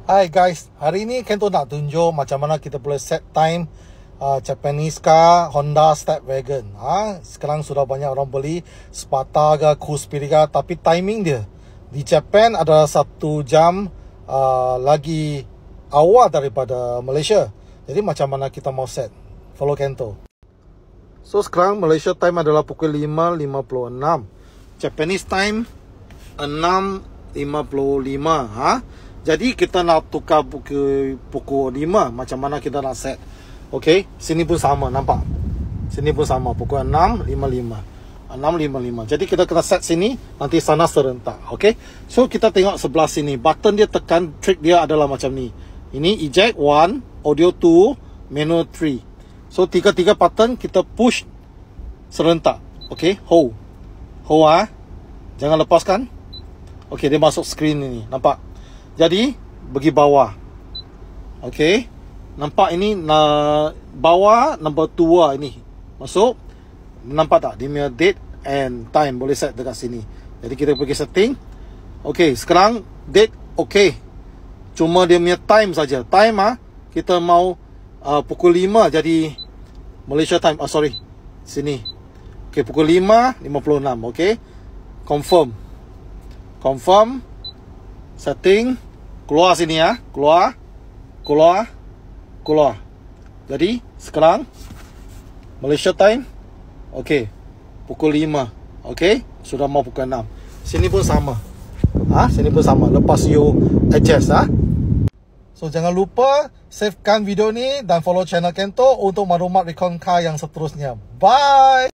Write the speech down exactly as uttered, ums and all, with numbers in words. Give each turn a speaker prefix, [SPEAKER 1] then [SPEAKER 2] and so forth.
[SPEAKER 1] Hai guys, hari ini Kento nak tunjuk macam mana kita boleh set time uh, Japanese car Honda Stepwagon. Ha? Sekarang sudah banyak orang beli Sparta ke, Cool Spirit ke, tapi timing dia di Japan adalah satu jam uh, lagi awal daripada Malaysia. Jadi macam mana kita mau set? Follow Kento. So sekarang Malaysia time adalah pukul lima lima puluh enam. Japanese time enam lima puluh lima. Ha? Jadi kita nak tukar pukul, pukul lima. Macam mana kita nak set? Okay, sini pun sama, nampak? Sini pun sama, pukul enam lima puluh lima. enam lima puluh lima. Jadi kita kena set sini, nanti sana serentak. Okay, so kita tengok sebelah sini. Button dia tekan, trick dia adalah macam ni. Ini eject one, audio two, menu three. So tiga-tiga button kita push serentak. Okay, hold. Hold ah. Jangan lepaskan. Okay, dia masuk screen ini. Nampak? Jadi bagi bawah. Okey. Nampak ini na, bawah number dua ini. Masuk. Nampak tak? Dia punya date and time boleh set dekat sini. Jadi kita pergi setting. Okey, sekarang date okey. Cuma dia punya time saja. Time ah kita mau uh, pukul lima jadi Malaysia time. Oh sorry. Sini. Okey, pukul lima lima puluh enam. Okey. Confirm. Confirm. Setting. Keluar sini ya. Keluar. Keluar. Keluar. Jadi sekarang Malaysia time. Okey. Pukul lima. Okey. Sudah mau pukul enam. Sini pun sama. Ah, ha? Sini pun sama. Lepas you adjust ah. Ha? So jangan lupa savekan video ni dan follow channel Kento untuk maklumat recon car yang seterusnya. Bye.